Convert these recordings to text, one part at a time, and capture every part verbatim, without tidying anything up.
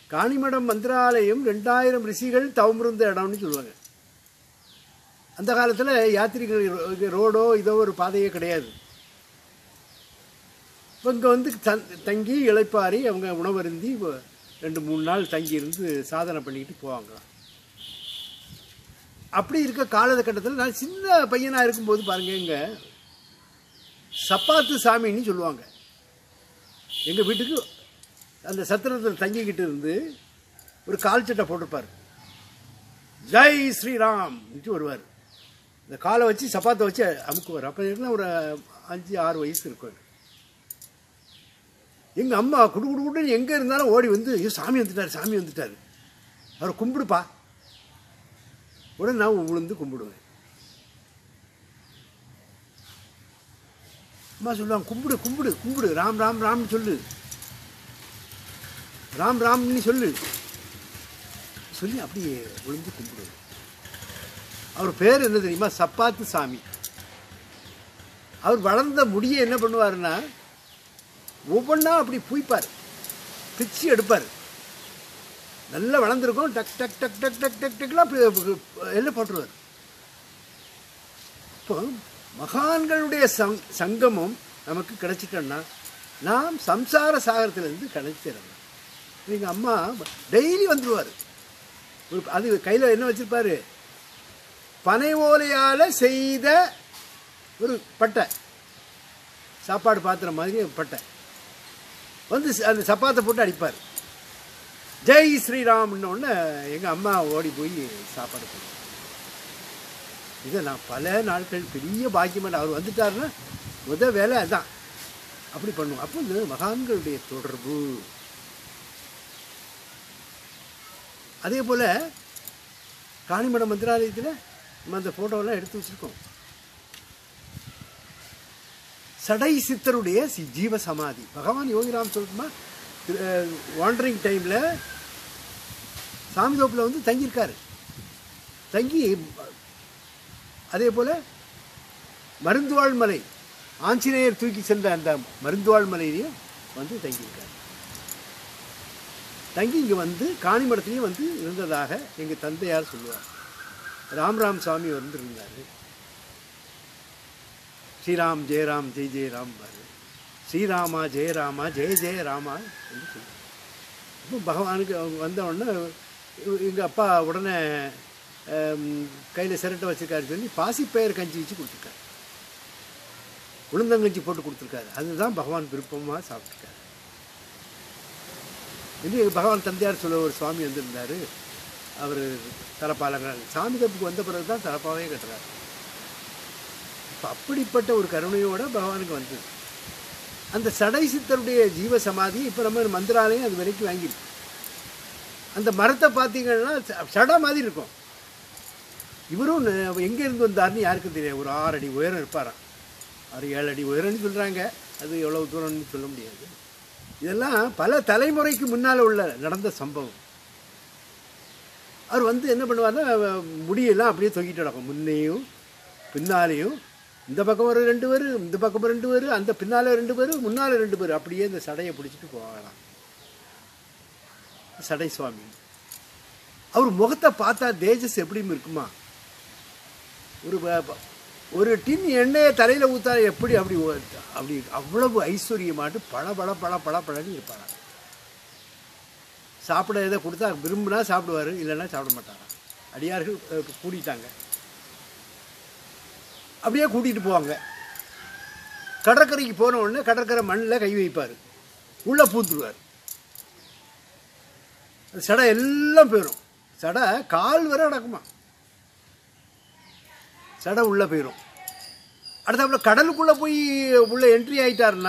காணிமடம் மந்திராலயம் ரெண்டாயிரம் ரிஷிகள் தவமிருந்த இடம்னு சொல்லுவாங்க. அந்த காலத்தில் யாத்திரிகள் ரோடோ இதோ ஒரு பாதையே கிடையாது. இப்போ இங்கே வந்து தங்கி இளைப்பாரி அவங்க உணவருந்தி ரெண்டு மூணு நாள் தங்கி இருந்து சாதனை பண்ணிக்கிட்டு போவாங்க. அப்படி இருக்க காலகட்டத்தில் நான் சின்ன பையனாக இருக்கும்போது பாருங்க, இங்கே சப்பாத்து சாமின்னு சொல்லுவாங்க. எங்கள் வீட்டுக்கு அந்த சத்திரத்தில் தங்கிக்கிட்டு இருந்து ஒரு கால் சட்டை போட்டிருப்பார், ஜெய் ஸ்ரீராம் வருவார். இந்த காலை வச்சு சப்பாத்தை வச்சு அமுக்குவார். அப்போ என்ன ஒரு அஞ்சு ஆறு வயசு இருக்கும். எங்கள் அம்மா குடு குடு குடுன்னு எங்கே இருந்தாலும் ஓடி வந்து, ஐயோ சாமி வந்துட்டார் சாமி வந்துட்டார் அவரை கும்பிடுப்பா. உடனே நான் விழுந்து கும்பிடுவேன். அம்மா சொல்லுவாங்க, கும்பிடு கும்பிடு கும்பிடு, ராம் ராம் ராம்னு சொல்லு, ராம் ராம்னு சொல்லு சொல்லி அப்படியே விழுந்து கும்பிடுவேன். அவர் பேர் என்ன தெரியுமா? சப்பாத்து சாமி. அவர் வளர்ந்த முடியை என்ன பண்ணுவாருன்னா, ஒவ்வொன்றா அப்படி பூய்ப்பார், பிச்சு எடுப்பார். நல்லா வளர்ந்துருக்கும், டக் டக் டக் டக் டக் டக் டக்லாம் எல்லாம் போட்டுருவார். இப்போ மகான்களுடைய சங் சங்கமம் நமக்கு கிடைச்சிட்டோன்னா நாம் சம்சார சாகரத்திலேருந்து கிடைச்சிடணும். எங்கள் அம்மா டெய்லி வந்துடுவார். ஒரு அது கையில் என்ன வச்சுருப்பார், பனை ஓலையால் செய்த ஒரு பட்டை, சாப்பாடு பாத்திரம் மாதிரி பட்டை வந்து அந்த சப்பாத்தை போட்டு அடிப்பார். ஜெய் ஸ்ரீராம்னு ஒன்று எங்கள் அம்மா ஓடி போய் சாப்பாடு போடுவார். இதை நான் பல நாட்கள் பெரிய பாக்கியமாக, அவர் வந்துட்டாருன்னா முத வேலை அதுதான், அப்படி பண்ணுவோம். அப்போ இந்த மகான்களுடைய தொடர்பு. அதே போல் காணிமடம் மந்திராலயத்தில் நம்ம அந்த ஃபோட்டோவெல்லாம் எடுத்து வச்சுருக்கோம். சடை சித்தருடைய ஜீவ சமாதி பகவான் யோகிராம் சொல்லணுமா, வாண்டரிங் டைமில் சாமிதோப்பில் வந்து தங்கியிருக்காரு. தங்கி அதே போல் மருந்துவாழ் மலை, ஆஞ்சநேயர் தூக்கி சென்ற அந்த மருந்துவாழ் மலையிலையும் வந்து தங்கியிருக்காரு. தங்கி இங்கே வந்து காணிமடத்துலேயும் வந்து இருந்ததாக எங்கள் தந்தையார் சொல்லுவார். ராம்ராம் சுவாமி வந்து இருந்தார். ஸ்ரீராம் ஜெயராம் ஜெய் ஜெயராம் பாரு, ஸ்ரீராமா ஜெயராமா ஜெய ஜெய ராமா என்று சொல்லுவார். இப்போ பகவானுக்கு அவங்க வந்த உடனே எங்கள் அப்பா உடனே கையில் சிரட்டை வச்சுருக்காரு சொல்லி பாசிப்பயிர் கஞ்சி வச்சு கொடுத்துருக்காரு, உளுந்தங்கஞ்சி போட்டு கொடுத்துருக்காரு. அதுதான் பகவான் விருப்பமாக சாப்பிட்ருக்காரு. இன்னும் எங்கள் பகவான் தந்தையார் சொல்ல ஒரு சுவாமி வந்திருந்தார். அவர் தலப்பாலங்கிறார். சாமி தப்புக்கு வந்த பிறகு தான் தலப்பாவே கட்டுறாரு. இப்போ அப்படிப்பட்ட ஒரு கருணையோடு பகவானுக்கு வந்தது. அந்த சடை சித்தருடைய ஜீவ சமாதி இப்போ நம்ம மந்திராலயம் அது வரைக்கும் வாங்கிருக்கு. அந்த மரத்தை பார்த்தீங்கன்னா சடை மாதிரி இருக்கும். இவரும் எங்கே இருந்து வந்தார்னு யாருக்கும் தெரியாது. ஒரு ஆறு அடி உயரம் இருப்பாராம், ஆறு ஏழு அடி உயரம்னு சொல்கிறாங்க. அது எவ்வளோ தூரம்னு சொல்ல முடியாது. இதெல்லாம் பல தலைமுறைக்கு முன்னால் உள்ள நடந்த சம்பவம். அவர் வந்து என்ன பண்ணுவார்னா, முடியெல்லாம் அப்படியே தொங்கிட்டு நடக்கும், முன்னையும் பின்னாலேயும். இந்த பக்கம் ஒரு ரெண்டு பேர், இந்த பக்கம் ரெண்டு பேர், அந்த பின்னால் ரெண்டு பேர், முன்னால் ரெண்டு பேர், அப்படியே இந்த சடையை பிடிச்சிட்டு போகலாம். சடை சுவாமி அவர் முகத்தை பார்த்தா தேஜஸ் எப்படியும் இருக்குமா, ஒரு ஒரு டின் எண்ணெயை தலையில் ஊற்றா எப்படி அப்படி அப்படி அவ்வளவு ஐஸ்வர்யமாட்டு பழ பழ பழ பழ பழன்னு இருப்பாரா. சாப்பிட எதை கொடுத்தா விரும்பினா சாப்பிடுவார், இல்லைன்னா சாப்பிட மாட்டாரா. அடியார்கள் கூட்டிட்டாங்க, அப்படியே கூட்டிகிட்டு போவாங்க. கடற்கரைக்கு போன உடனே கடற்கரை மண்ணில் கை வைப்பார், உள்ளே பூத்துருவார். சடை எல்லாம் போயிடும். சடை கால் வரை அடக்குமா, சடை உள்ளே போயிடும். அடுத்தாப்புல கடலுக்குள்ளே போய் உள்ளே என்ட்ரி ஆகிட்டாருன்னா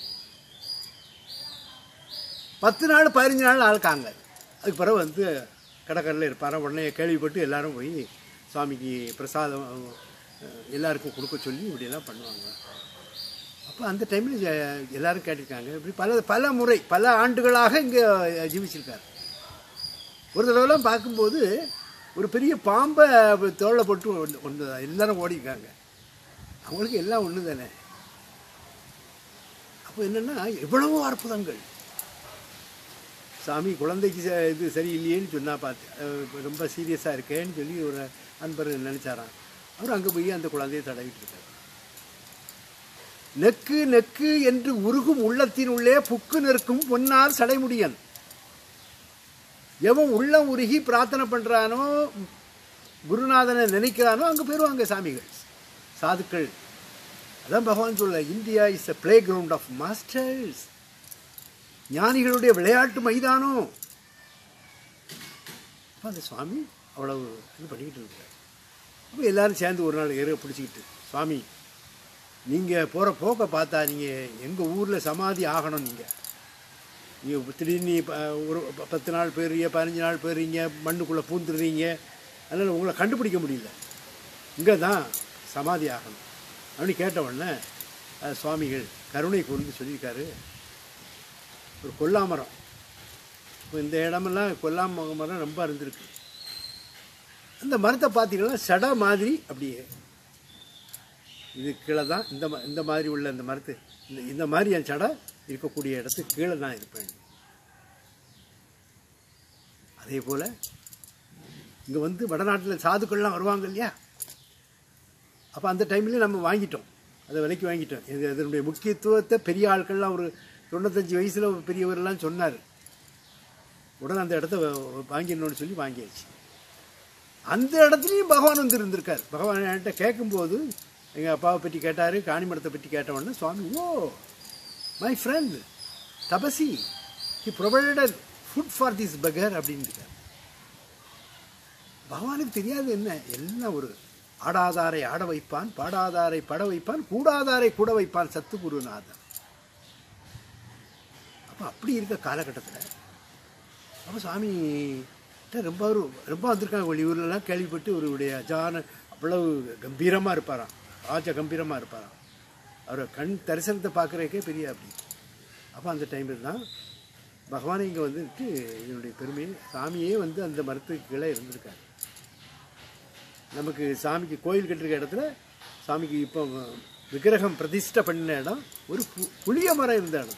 பத்து நாள் பதினஞ்சு நாள் ஆளுக்காங்க. அதுக்கு பிறகு வந்து கடற்கரையில் இருப்பார். உடனே கேள்விப்பட்டு எல்லாரும் போய் சுவாமிக்கு பிரசாதம் எல்லாருக்கும் கொடுக்க சொல்லி இப்படியெல்லாம் பண்ணுவாங்க. அப்போ அந்த டைமில் எல்லோரும் கேட்டிருக்காங்க. இப்படி பல பல முறை பல ஆண்டுகளாக இங்கே ஜீவிச்சிருக்கார். ஒரு தடவைலாம் பார்க்கும்போது ஒரு பெரிய பாம்பை தோளை போட்டு ஒன்று எல்லாரும் ஓடிருக்காங்க. அவங்களுக்கு எல்லாம் ஒன்று தானே. அப்போ என்னென்னா எவ்வளவோ அற்புதங்கள். சாமி குழந்தைக்கு ச- இது சரியில்லையேன்னு சொன்னா பார்த்து அஹ் ரொம்ப சீரியஸாக இருக்கேன்னு சொல்லி ஒரு அன்பர் நினச்சாராம். அவர் அங்கே போய் அந்த குழந்தையை தடவிட்டு இருக்கார். நெக்கு நெக்கு என்று உருகும் உள்ளத்தினுள்ளே புக்கு நிற்கும் பொன்னார் சடைமுடியன். எவன் உள்ளம் உருகி பிரார்த்தனை பண்றானோ, குருநாதனை நினைக்கிறானோ அங்கே போயிடுவாங்க சாமிகள், சாதுக்கள். அதான் பகவான் சொல்ல, India is a playground of masters. ஞானிகளுடைய விளையாட்டு மைதானம். அப்போ அந்த சுவாமி அவ்வளவு இது பண்ணிக்கிட்டு இருக்கார். அப்போ எல்லாரும் சேர்ந்து ஒரு நாள் ஏற பிடிச்சிக்கிட்டு, சுவாமி நீங்கள் போகிற போக்கை பார்த்தா நீங்கள் எங்கள் ஊரில் சமாதி ஆகணும். நீங்கள் நீங்கள் திடீர்னு ப- ஒரு ப- பத்து நாள் போயிடுறீங்க, பதினஞ்சு நாள் போயிடுறீங்க, மண்ணுக்குள்ளே பூந்துடுறீங்க. அதனால் உங்களை கண்டுபிடிக்க முடியல. இங்கே தான் சமாதி ஆகணும் அப்படின்னு கேட்ட உடனே அஹ், சுவாமிகள் கருணை கூர்ந்து சொல்லியிருக்காரு, ஒரு கொல்லாமரம். இப்போ இந்த இடமெல்லாம் கொல்லாம மரம் ரொம்ப இருந்திருக்கு. அந்த மரத்தை பார்த்தீங்கன்னா சடை மாதிரி அப்படியே இது கீழே தான் இந்த ம- இந்த மாதிரி உள்ள இந்த மரத்து இந்த இந்த மாதிரி என் சடை இருக்கக்கூடிய இடத்துக்கு கீழே தான் இருப்பேன். அதே போல் இங்கே வந்து வடநாட்டில் சாதுக்கள்லாம் வருவாங்க இல்லையா, அப்போ அந்த டைம்லேயே நம்ம வாங்கிட்டோம், அதை விலைக்கு வாங்கிட்டோம். இது அதனுடைய முக்கியத்துவத்தை பெரிய ஆட்கள்லாம் ஒரு தொண்ணூத்தஞ்சு வயசில் ஒரு பெரியவரெல்லாம் சொன்னார். உடனே அந்த இடத்த வ- வாங்கிடணும்னு சொல்லி வாங்கியாச்சு. அந்த இடத்துலையும் பகவான் வந்து இருந்திருக்கார். பகவான் என்கிட்ட கேட்கும்போது எங்கள் அப்பாவை பற்றி கேட்டார், காணிமடத்தை பற்றி கேட்ட உடனே சுவாமி, oh my friend Tapasi, he provided food for this fakir அப்படின்னு இருக்கார். பகவானுக்கு தெரியாது என்ன, எல்லாம் ஒரு ஆடாதாரை ஆட வைப்பான், பாடாதாரை பட வைப்பான், கூடாதாரை கூட வைப்பான் சத்து குருநாதன். அப்போ அப்படி இருக்க காலகட்டத்தில் அப்போ சுவாமி ரொம்ப ஒரு ரொம்ப வந்திருக்காங்க வெளியூர்லாம் கேள்விப்பட்டு, ஒருடைய அஜான அவ்வளவு கம்பீரமாக இருப்பாராம், ராஜ கம்பீரமாக இருப்பாராம். அவரை கண் தரிசனத்தை பார்க்குறதுக்கே பெரிய அப்படி. அப்போ அந்த டைமில் தான் பகவானை இங்கே வந்துட்டு இதனுடைய பெருமையை, சாமியே வந்து அந்த மரத்துக்கு கீழே இருந்திருக்காரு. நமக்கு சாமிக்கு கோயில் கட்டிருக்க இடத்துல சாமிக்கு இப்போ விக்கிரகம் பிரதிஷ்டை பண்ணின இடம் ஒரு பு புளிய மரம் இருந்த இடம்.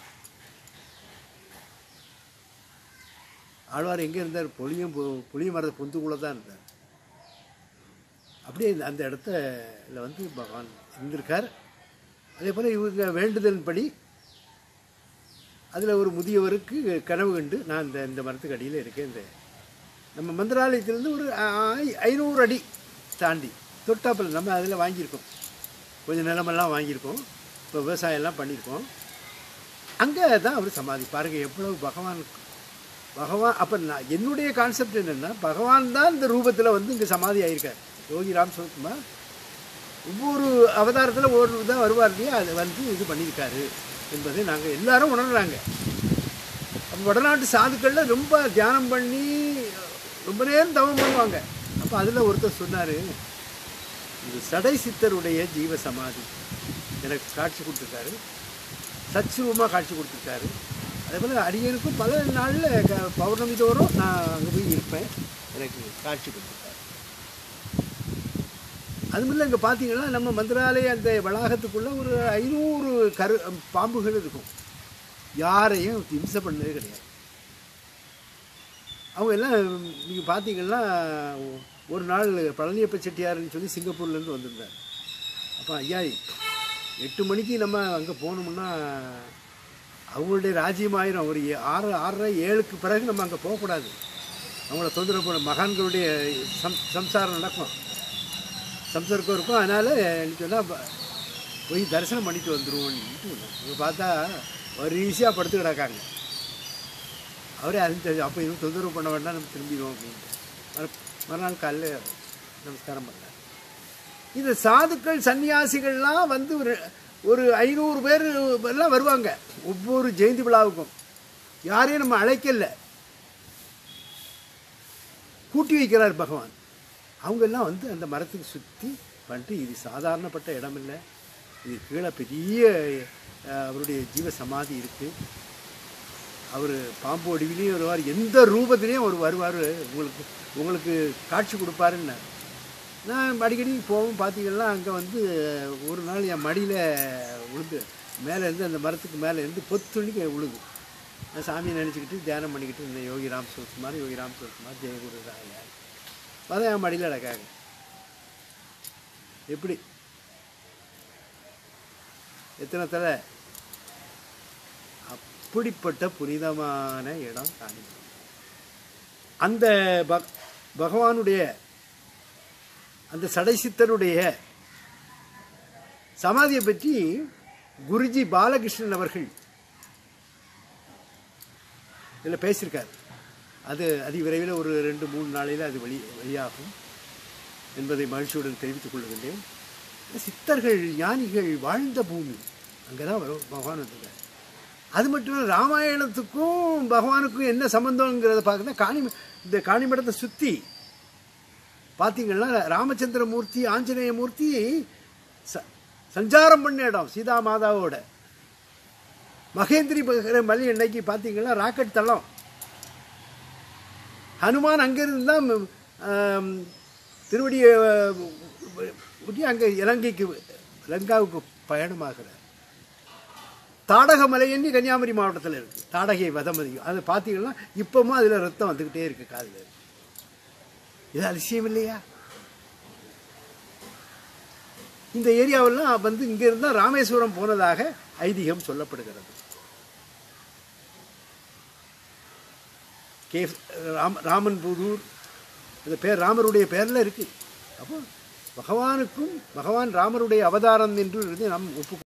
ஆழ்வார் எங்கே இருந்தார்? புளியம் புளிய மரத்தை பொந்துக்குள்ளே தான் இருந்தார். அப்படியே அந்த இடத்துல வந்து பகவான் இருந்திருக்கார். அதே போல் இவங்க வேண்டுதல் படி அதில் ஒரு முதியவருக்கு கனவு கண்டு, நான் இந்த இந்த மரத்துக்கு அடியில் இருக்கேன், இந்த நம்ம மந்திராலயத்திலேருந்து ஒரு ஐ- ஐநூறு அடி தாண்டி தொட்டாப்பில் நம்ம அதில் வாங்கியிருக்கோம், கொஞ்சம் நிலமெல்லாம் வாங்கியிருக்கோம், இப்போ விவசாயம்லாம் பண்ணியிருக்கோம். அங்கே தான் அவர் சமாதி. பாருங்கள் எவ்வளவு பகவான் பகவான். அப்போ நான் என்னுடைய கான்செப்ட் என்னென்னா, பகவான் தான் இந்த ரூபத்தில் வந்து இங்கே சமாதி ஆகியிருக்கார். யோகி ராம் சுகுமார் ஒவ்வொரு அவதாரத்தில் ஒவ்வொரு தான் வருவார் இல்லையா, அதை வந்து இது பண்ணியிருக்காரு என்பதை நாங்கள் எல்லாரும் உணர்றாங்க. அப்போ வடநாட்டு சாதுக்களில் ரொம்ப தியானம் பண்ணி ரொம்ப நேரம் தவம் பண்ணுவாங்க. அப்போ அதில் ஒருத்தர் சொன்னார், இது சடை சித்தருடைய ஜீவ சமாதி எனக்கு காட்சி கொடுத்துருக்காரு, சச்சுரூபமாக காட்சி கொடுத்துருக்காரு. அதே போல் அடியனுக்கும் பல நாளில் க பௌர்ணமி தோறும் நான் அங்கே போய் இருப்பேன், எனக்கு காட்சி கொடுத்துருக்காரு. அதுமில்ல இங்கே பார்த்தீங்கன்னா நம்ம மந்திராலய அந்த வளாகத்துக்குள்ளே ஒரு ஐநூறு கரு பாம்புகள் இருக்கும். யாரையும் ஹிம்சை பண்ணதே கிடையாது. அவங்க எல்லாம் நீங்கள் பார்த்தீங்கன்னா ஒரு நாள் பழனியப்ப செட்டியார்னு சொல்லி சிங்கப்பூர்லேருந்து வந்திருந்தார். அப்போ ஐயா எட்டு மணிக்கு நம்ம அங்கே போகணும்னா அவங்களுடைய ராஜ்யம் ஆயிரும். ஒரு ஆறு ஆறரை ஏழுக்கு பிறகு நம்ம அங்கே போகக்கூடாது, அவங்கள தொந்தரவு பண்ண மகான்களுடைய சம் சம்சாரம் நடக்கும், சம்சாரம் இருக்கும். அதனால் எனக்கு சொன்னால் போய் தரிசனம் பண்ணிட்டு வந்துடுவோன்ட்டு இங்கே பார்த்தா ஒரு ஈஸியாக படுத்து கிடக்காங்க. அவரே அது அப்போ இன்னும் தொந்தரவு பண்ண வேண்டாம், நம்ம திரும்பிடுவோம் அப்படின்ட்டு மறு மறுநாள் காலையில் நமஸ்காரம் பண்ணார். இது சாதுக்கள் சன்னியாசிகள்லாம் வந்து ஒரு ஒரு ஐநூறு பேர் எல்லாம் வருவாங்க ஒவ்வொரு ஜெயந்தி விழாவுக்கும். யாரையும் நம்ம அழைக்கல, கூட்டி வைக்கிறார் பகவான். அவங்கெல்லாம் வந்து அந்த மரத்துக்கு சுற்றி பண்ணிட்டு, இது சாதாரணப்பட்ட இடம் இல்லை, இது கீழே பெரிய அவருடைய ஜீவ சமாதி இருக்குது, அவர் பாம்பு வடிவிலையும் வருவார், எந்த ரூபத்திலையும் அவர் வருவார், உங்களுக்கு உங்களுக்கு காட்சி கொடுப்பாருன்னு. நான் அடிக்கடி போவோம். பார்த்தீங்கன்னா அங்கே வந்து ஒரு நாள் என் மடியில் விழுந்து மேலே இருந்து அந்த மரத்துக்கு மேலே இருந்து பொத்துணிக்கு விழுது. சாமியை நினச்சிக்கிட்டு தியானம் பண்ணிக்கிட்டு இருந்தேன். யோகி ராம் சிவகுமார், யோகி ராம் சிவகுமார், ஜெயகுரு ராயார். அதான் என் மடியில் அடக்காங்க. எப்படி எத்தனை தலை அப்படிப்பட்ட புனிதமான இடம் காணி. அந்த பகவானுடைய அந்த சடைசித்தருடைய சமாதியை பற்றி குருஜி பாலகிருஷ்ணன் அவர்கள் இதில் பேசியிருக்கார். அது அதி விரைவில் ஒரு ரெண்டு மூணு நாளையில் அது வெளி வெளியாகும் என்பதை மகிழ்ச்சியுடன் தெரிவித்துக் கொள்கின்றேன். சித்தர்கள் ஞானிகள் வாழ்ந்த பூமி, அங்கே தான் வரும் பகவான் வந்துருக்கார். அது மட்டும் இல்லை, ராமாயணத்துக்கும் பகவானுக்கும் என்ன சம்பந்தங்கிறத பார்க்குறேன். காணி இந்த காணிமடத்தை சுற்றி பார்த்தீங்கன்னா ராமச்சந்திரமூர்த்தி, ஆஞ்சநேய மூர்த்தி ச சஞ்சாரம் பண்ண இடம் சீதா மாதாவோட. மகேந்திரி மலை இன்னைக்கு பார்த்தீங்கன்னா ராக்கெட் தளம். ஹனுமான் அங்கிருந்து தான் திருவடியை அங்கே இலங்கைக்கு லங்காவுக்கு பயணமாகிறார். தாடக மலைன்னு கன்னியாகுமரி மாவட்டத்தில் இருக்குது. தாடகை வதமதியும் அது பார்த்தீங்கன்னா இப்போவும் அதில் ரத்தம் வந்துக்கிட்டே இருக்குது காதில். இது அதிசயம் இல்லையா? இந்த ஏரியாவெல்லாம் வந்து இங்கே இருந்தால் ராமேஸ்வரம் போனதாக ஐதீகம் சொல்லப்படுகிறது. கே ராம் ராமன் புதூர் அந்த பேர் ராமருடைய பேரில் இருக்குது. அப்போ பகவானுக்கும் பகவான் ராமருடைய அவதாரம் என்று நம் ஒப்பு